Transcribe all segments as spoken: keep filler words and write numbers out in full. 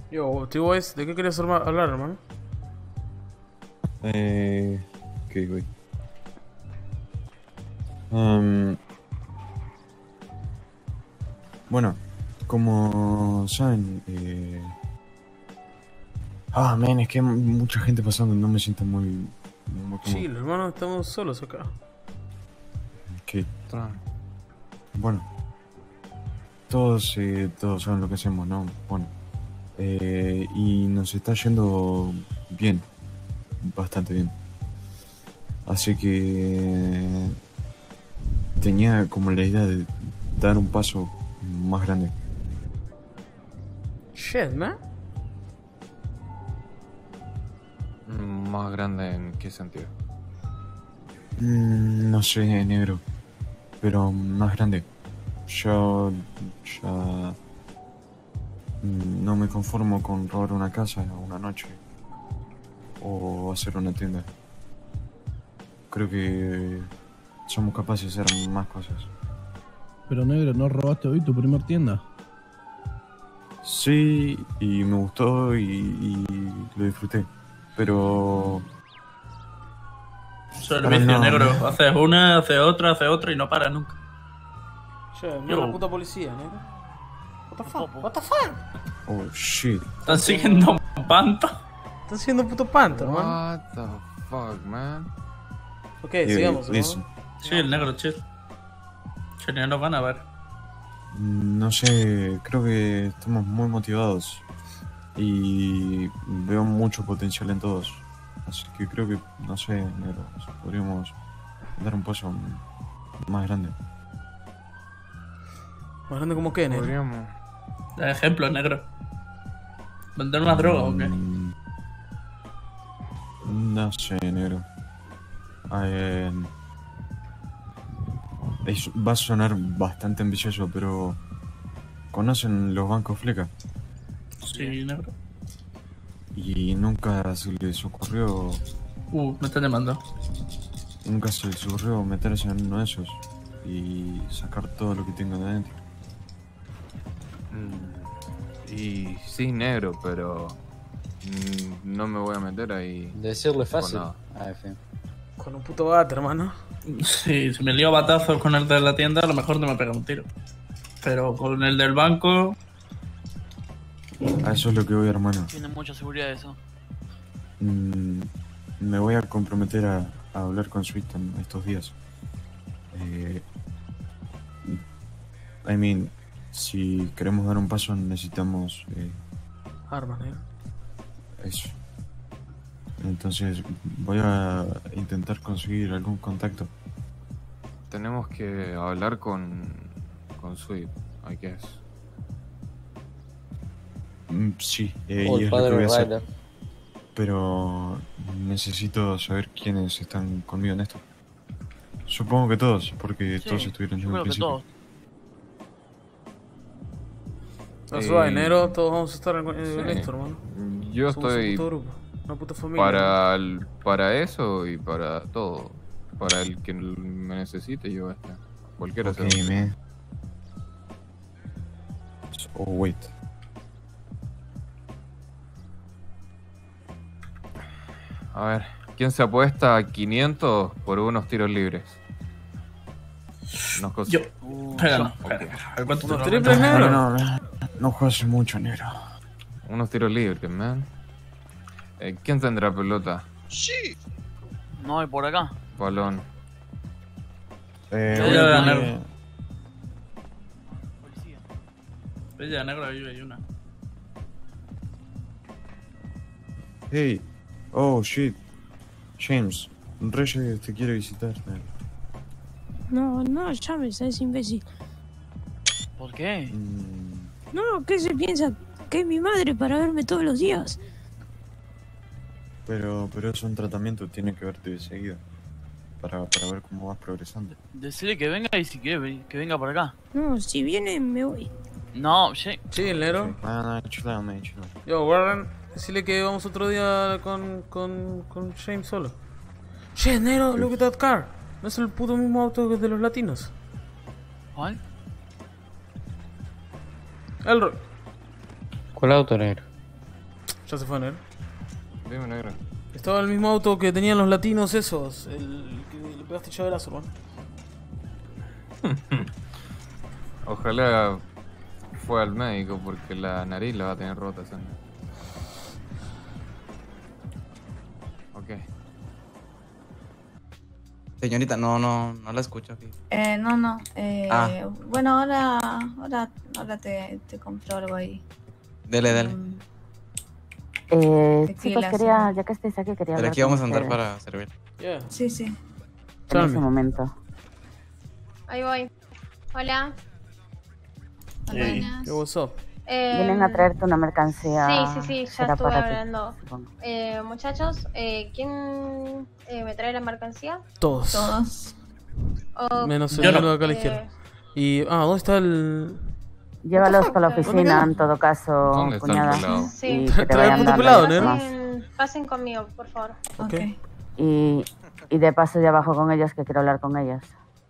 Yo, T-Wise, ¿de qué querías arma- hablar, hermano? Eh... ¿Qué, güey? Um, bueno, como saben, eh... Ah, man, es que hay mucha gente pasando y no me siento muy... muy cómodo. Chill, hermano, estamos solos acá. Ok. Bueno. Todos, eh, todos saben lo que hacemos, ¿no? Bueno. Eh, y nos está yendo bien. Bastante bien. Así que... Tenía como la idea de dar un paso más grande. Shit, man. ¿Más grande en qué sentido? Mm, no sé, negro. Pero más grande. Yo ya mm, no me conformo con robar una casa una noche o hacer una tienda. Creo que somos capaces de hacer más cosas. Pero negro, ¿no robaste hoy tu primer tienda? Sí, y me gustó y, y lo disfruté. Pero... Servicio no, negro. no. Haces una, haces otra, haces otra y no paras nunca. Shit, mira Yo. la puta policía, negro. What the fuck? What the fuck? Oh, shit. Están siguiendo un panto. Están siendo puto panto, hermano. What the fuck, man? Ok, Eh, sigamos, listen. hermano. Sí, el negro, chill. Che, ni nos van a ver. No sé, creo que estamos muy motivados y veo mucho potencial en todos. Así que creo que, no sé, negro, o sea, podríamos dar un paso más grande. ¿Más grande como qué, negro? Podríamos. De ejemplo, negro. ¿Vender una droga o qué? Mm, No sé, negro. Eh, es- va a sonar bastante ambicioso, pero ¿conocen los bancos Fleca? Sí, negro. Y nunca se les ocurrió, Uh, me están llamando. nunca se les ocurrió meterse en uno de esos y sacar todo lo que tengan de adentro. Mm, Y sí, negro, pero mm, no me voy a meter ahí. Decirle por fácil. nada. Ah, en fin. Con un puto bate, hermano. Sí, si me lío batazos con el de la tienda, a lo mejor no me pega un tiro. Pero con el del banco... A eso es lo que voy, hermano. Tiene mucha seguridad eso. Mm, me voy a comprometer a, a hablar con Sweeton estos días. Eh, I mean, si queremos dar un paso necesitamos eh, Armas, negro. eso. Entonces voy a intentar conseguir algún contacto. Tenemos que hablar con. con Sweet, I guess. Mm, sí, eh, O y el es lo que padre voy a hacer. Ryder. Pero necesito saber quiénes están conmigo en esto. Supongo que todos, porque Sí, todos estuvieron yo desde el creo que principio. todos. No se Eh, va, enero todos vamos a estar en, en sí. esto, hermano. Yo Somos estoy un puto grupo. Una puta familia. para, el- para eso y para todo. Para el que me necesite, yo voy a estar. Cualquiera Ok, sea. man. Oh, wait. A ver, ¿quién se apuesta a quinientos por unos tiros libres? Nos cos- Yo. Uh, Espera, yo. no, espera. A ver, ¿cuánto Unos te lo triples, meto? negro. No, no, no, no juego hace mucho, negro. Unos tiros libres, man. Eh, ¿Quién tendrá pelota? No hay por acá. Balón. Eh, Yo voy voy a a poner- ganar. Policía. Bella, negro, ahí hay una. Hey, oh shit. James, Reyes te quiere visitar, negro. No, no llames a ese imbécil. ¿Por qué? Mm, No, ¿qué se piensa? Que es mi madre para verme todos los días. pero, pero es un tratamiento, tiene que verte de seguida. Para, para ver cómo vas progresando. Decirle que venga y si quiere ve- que venga por acá. No, si viene me voy. No, che. Sí, el negro. Ah, no, chill out, man, chill out. Yo, Warren, decirle que vamos otro día con, con, con James solo. Che, negro, look at that car. No es el puto mismo auto que de los latinos. ¿Cuál? Elroy. ¿Cuál auto, negro? Ya se fue, negro. Dime, negro. Estaba en el mismo auto que tenían los latinos esos. El que le pegaste llaverazo, hermano. Ojalá fue al médico porque la nariz la va a tener rota, Sandra. Ok. Señorita, no, no, no la escucho aquí. Eh, no, no. Eh, Ah. Bueno, ahora, ahora, ahora te, te compro algo ahí. Dele, dele. Mm, Eh, Tequila, chicos, quería, sí. ya que estáis aquí, quería Pero hablar aquí con vamos a andar ustedes para servir. Yeah. Sí, sí. en Tell ese me. momento. Ahí voy. Hola. Ey. Buenas. Yo, what's up? Eh, Vienen a traerte una mercancía. Sí, sí, sí, ya será estuve para ti, hablando. supongo. Eh, muchachos, eh, ¿quién eh, me trae la mercancía? Todos. Todos. O- Menos el Yo no. negro de acá a la eh, izquierda. Y. Ah, ¿dónde está el. Llévalos fuck? para la ¿Dónde oficina, quedó? en todo caso, ¿Dónde está el cuñada. pelado? Sí. Y que te Trae el vayan puto dando pelado, los ¿no? demás. pasen, pasen conmigo, por favor. Ok. Ok. Y, y de paso ya bajo con ellos, que quiero hablar con ellos.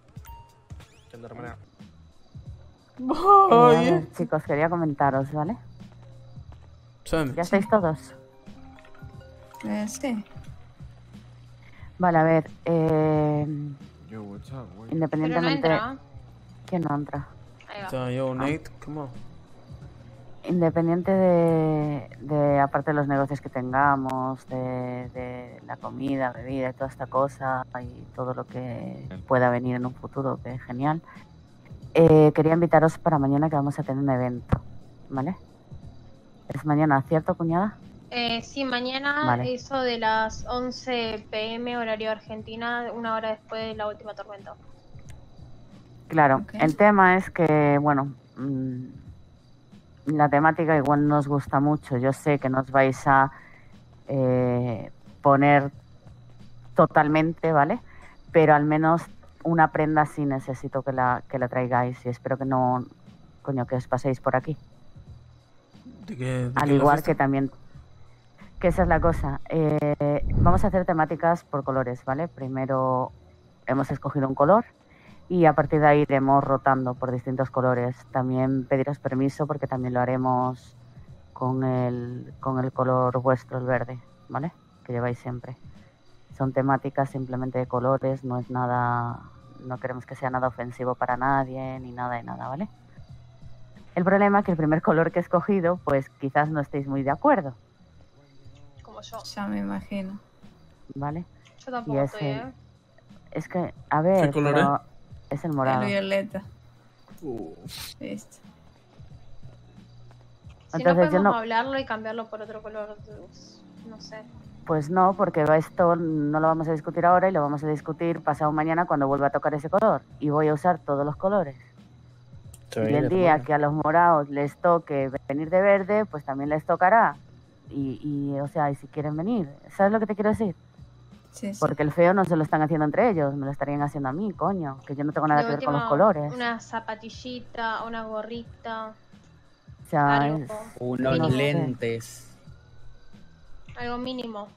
Eh, a ver, chicos, quería comentaros, ¿vale? Tell me. ¿Ya estáis todos? Eh, sí. Vale, a ver, eh, Yo, what's up, güey? Pero no independientemente... entra. ¿Quién no entra? Ahí va. Está yo, Nate, come on. Independiente de, de, aparte de los negocios que tengamos, de, de la comida, bebida y toda esta cosa y todo lo que pueda venir en un futuro, que es genial, eh, quería invitaros para mañana que vamos a tener un evento, ¿vale? Es mañana, ¿cierto, cuñada? Eh, sí, mañana, Vale. eso de las once pe eme, horario Argentina, una hora después de la última tormenta. Claro, Ok. el tema es que, bueno, mmm, la temática igual nos gusta mucho. Yo sé que nos vais a eh, poner totalmente, ¿vale? Pero al menos una prenda sí necesito que la, que la traigáis y espero que no, coño, que os paséis por aquí. ¿De qué, de Al qué la igual fiesta? que también, que esa es la cosa. Eh, vamos a hacer temáticas por colores, ¿vale? Primero hemos escogido un color y a partir de ahí iremos rotando por distintos colores. También pediros permiso porque también lo haremos con el, con el color vuestro, el verde, ¿vale? Que lleváis siempre. Son temáticas simplemente de colores, no es nada, no queremos que sea nada ofensivo para nadie, ni nada de nada, ¿vale? El problema es que el primer color que he escogido, pues quizás no estéis muy de acuerdo, Como yo. Ya me imagino. ¿vale? Yo tampoco Y es estoy, el- ¿eh? Es que, a ver, ¿Qué color pero es el morado. El violeta. Uh, Listo. Si no Entonces yo podemos no, hablarlo y cambiarlo por otro color, pues, no sé. pues no, porque va esto no lo vamos a discutir ahora y lo vamos a discutir pasado mañana cuando vuelva a tocar ese color. Y voy a usar todos los colores. Y el día que a los morados les toque venir de verde, pues también les tocará. Y, y, o sea, y si quieren venir, ¿sabes lo que te quiero decir? Sí, sí. Porque el feo no se lo están haciendo entre ellos, me lo estarían haciendo a mí, coño. Que yo no tengo nada De que ver con los última, colores. Una zapatillita, una gorrita, O sea, algo, es- Unos No sé. lentes. algo mínimo.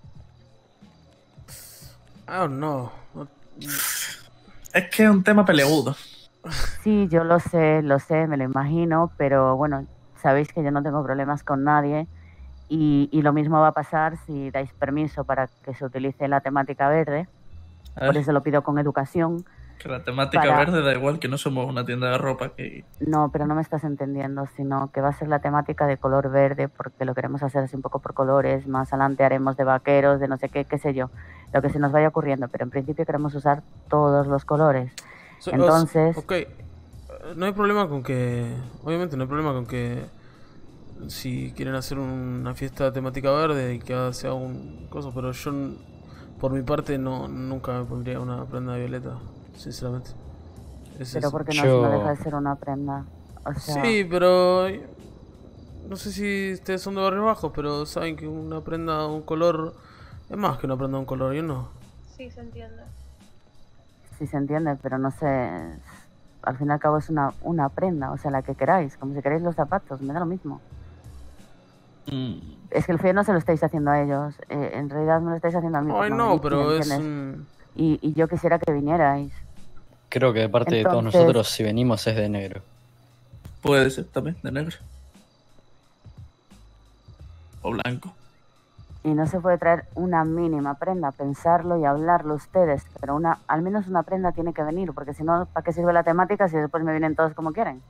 I don't know. No- es que es un tema peleagudo. sí, yo lo sé, lo sé, me lo imagino, pero bueno, sabéis que yo no tengo problemas con nadie. Y, y lo mismo va a pasar si dais permiso para que se utilice la temática verde. A Por ver, eso lo pido con educación. que la temática para- verde da igual, que no somos una tienda de ropa que... No, pero no me estás entendiendo, sino que va a ser la temática de color verde, porque lo queremos hacer así un poco por colores. Más adelante haremos de vaqueros, de no sé qué, qué sé yo, lo que se nos vaya ocurriendo. Pero en principio queremos usar todos los colores. So- Entonces- os- ok, eh, no hay problema con que. Obviamente, no hay problema con que. Si quieren hacer una fiesta temática verde y que sea un coso, pero yo, n- por mi parte, no nunca me pondría una prenda violeta, sinceramente. Es Pero eso. porque no, Yo- no deja de ser una prenda. O sea, Sí, pero. No sé si ustedes son de barrio bajo, pero saben que una prenda, un color. Es más que una prenda, un color, yo no. Sí, se entiende. sí se entiende, pero no sé. Al fin y al cabo es una, una prenda, o sea, la que queráis. Como si queréis los zapatos, me da lo mismo. Mm, Es que el feo no se lo estáis haciendo a ellos. eh, en realidad me lo estáis haciendo a mí. por Ay, no no, venir, pero es ¿entiendes? un. Y, y yo quisiera que vinierais. Creo que de parte de todos Entonces- nosotros, si venimos, es de negro. puede ser también, de negro. o blanco. Y no se puede traer una mínima prenda, pensarlo y hablarlo ustedes, pero una, al menos una prenda tiene que venir, porque si no, ¿para qué sirve la temática si después me vienen todos como quieren?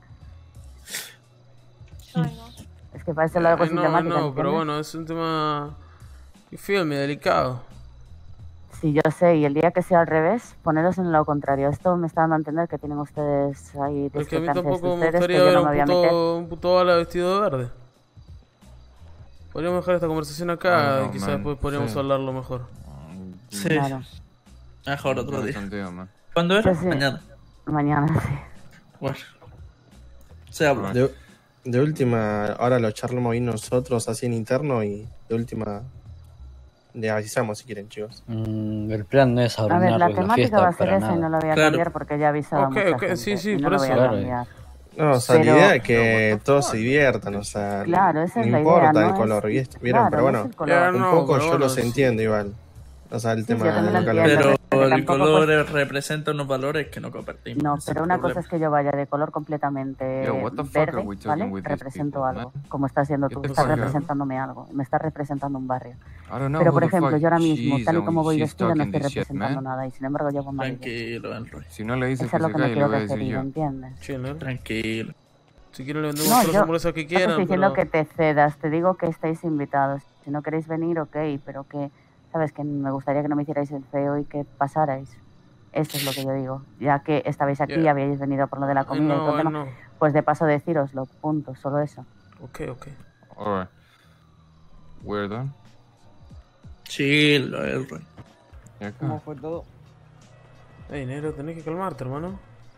Es que parece algo Eh, sin no, temática, no, pero ¿entiendes? bueno, es un tema... You feel me, delicado. Sí, yo sé, y el día que sea al revés, poneros en lo contrario. Esto me está dando a entender que tienen ustedes ahí Es que a mí discrepancias tampoco me ustedes que gustaría yo ver no un me voy a meter. puto, un puto bala vestido de verde. Podríamos dejar esta conversación acá Ah, no, y quizás man, después podríamos sí. hablarlo mejor. Sí. Claro. Mejor otro Tiene día. sentido, man. ¿Cuándo era? Sí, sí. Mañana. Mañana, sí. Bueno. Se habla. De, de última, ahora lo charlamos ahí nosotros así en interno y de última le avisamos si quieren, chicos. Mm, el plan no es A ver, arruinarle la la, temática fiesta va a ser para esa nada. y no la voy a Claro. cambiar porque ya he avisado a Ok, mucha ok, gente sí, sí, y no por la eso. voy a Claro. cambiar. No, o sea, Pero- la idea es que todos se diviertan, o sea, Claro, esa no es la importa idea, el ¿no? color, Es- ¿viste? ¿Vieron? claro, Pero no bueno, es el color. Ya, un no, poco pero yo bueno, los es- entiendo igual. O sea, el Sí, tema yo también del lo calor. entiendo. Pero Pero el tampoco, color pues- representa unos valores que no compartimos. No, Ese es pero el una problema. cosa es que yo vaya de color completamente Yo, what the fuck verde, are we talking ¿vale? with these Represento people, algo, man? como estás haciendo tú, Get the estás fuck out. representándome algo, me estás representando un barrio. I don't know Pero who por the ejemplo, fuck yo ahora mismo, she is tal y and como voy she's vestida, no talking estoy this shit, representando man. nada y sin embargo llevo amarillo. Tranquilo, Elroy. Si no le dices Eso que es lo se que me calle, le quiero voy a decir referir, yo. ¿entiendes? Chill, ¿eh? Tranquilo. Si quieren le vendemos No, todas las yo hamburguesas que no te quieran, estoy diciendo pero... que te cedas, te digo que estáis invitados. Si no queréis venir, ok, pero que, sabes, que me gustaría que no me hicierais el feo y que pasarais. Eso es lo que yo digo. Ya que estabais aquí y Yeah. habíais venido por lo de la I comida y todo know, el I tema, know. pues de paso decíroslo, punto, solo eso. Ok, ok. Alright. We're done. Chill, Elroy. ¿Y acá? ¿Cómo fue todo? Ey, negro, tenés que calmarte, hermano.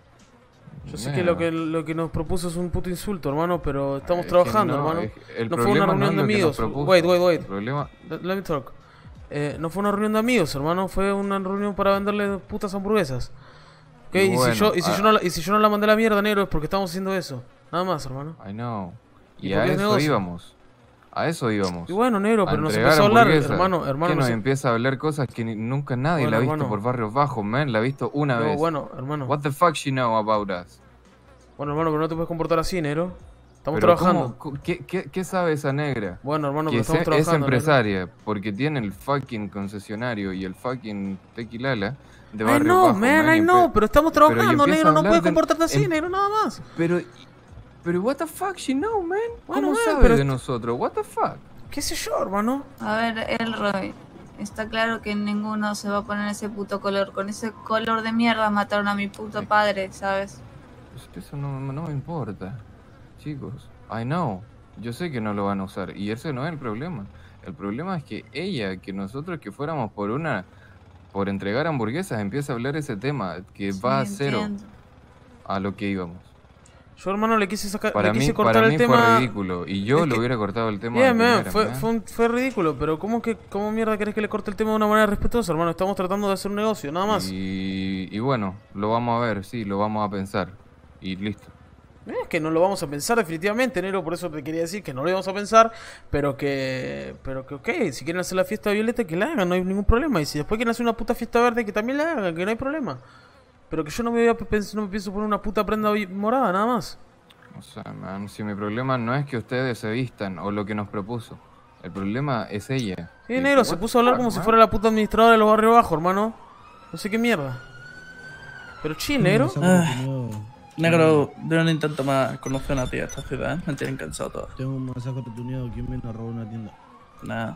Yo sé que Negro. lo que lo que nos propuso es un puto insulto, hermano, pero estamos Es que trabajando, no, hermano. es que el No fue una problema no reunión es de lo que nos amigos. propuso. Wait, wait, wait. El problema... Let, let me talk. Eh, no fue una reunión de amigos, hermano. Fue una reunión para venderle putas hamburguesas. Ok, Y y, bueno, si yo, y, si ah. yo no, la- y si yo no la mandé a la mierda, negro, es porque estamos haciendo eso. Nada más, hermano. I know. ¿Y Y por a qué es eso negocio? íbamos. A eso íbamos. Y bueno, negro, A pero nos entregar empezó a hablar, hamburguesas. hermano, hermano. Que no nos sé- empieza a hablar cosas que ni- nunca nadie Bueno, la ha visto hermano. por barrios bajos, man. La ha visto una No, vez. bueno, hermano. What the fuck she know about us? Bueno, hermano, pero no te puedes comportar así, negro. Estamos Pero trabajando. ¿cómo- qué, qué, qué sabe esa negra? Bueno, hermano, Que pero es, estamos es trabajando. negro. empresaria, porque tiene el fucking concesionario y el fucking tequilala de I barrio know, bajo, man, man, y I know, empe- pero estamos pero y trabajando, empieza negro. a No hablar puedes de- comportarte así, em- negro, nada más. Pero, pero what the fuck she know, man? Bueno, ¿Cómo man, sabe pero de es- nosotros? What the fuck? ¿Qué sé yo, hermano? A ver, Elroy, está claro que ninguno se va a poner ese puto color. Con ese color de mierda mataron a mi puto padre, ¿sabes? Pues que eso no, no me importa. Chicos, I know. Yo sé que no lo van a usar. Y ese no es el problema. El problema es que ella, que nosotros que fuéramos por una... Por entregar hamburguesas, empieza a hablar ese tema. Que va a Sí, cero entiendo. a lo que íbamos. Yo, hermano, le quise sacar, Para le quise mí, cortar para el mí tema. fue ridículo. Y yo Es lo que- hubiera cortado el tema. Yeah, de man, primera, fue, man. fue, un- fue ridículo, pero ¿cómo que cómo mierda querés que le corte el tema de una manera respetuosa, hermano? Estamos tratando de hacer un negocio, nada más. Y, y bueno, lo vamos a ver, sí, lo vamos a pensar. Y listo. Es que no lo vamos a pensar definitivamente, negro, por eso te quería decir que no lo íbamos a pensar, pero que, pero que ok, si quieren hacer la fiesta violeta, que la hagan, no hay ningún problema. Y si después quieren hacer una puta fiesta verde, que también la hagan, que no hay problema. Pero que yo no me, voy a pens- no me pienso poner una puta prenda vi- morada, nada más. O sea, man, si mi problema no es que ustedes se vistan o lo que nos propuso. El problema es ella. Sí, Y- negro, what se the puso a hablar fuck, como si man? fuera la puta administradora de los barrios bajos, hermano. No sé qué mierda. Pero chill, negro. Ah, negro, de un intento más conocer a ti a esta ciudad, ¿eh? Me tienen cansado todos. Tengo un mensaje oportunidad. ¿Quién viene a robar una tienda? Nada.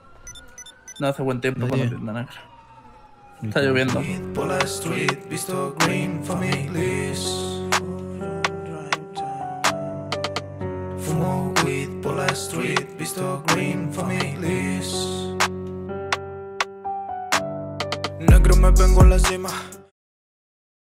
No hace buen tiempo para la tienda negra. Está Listo. lloviendo. Por la street, visto green families. Fumo weed por la street, visto green families. Negro me vengo a la cima.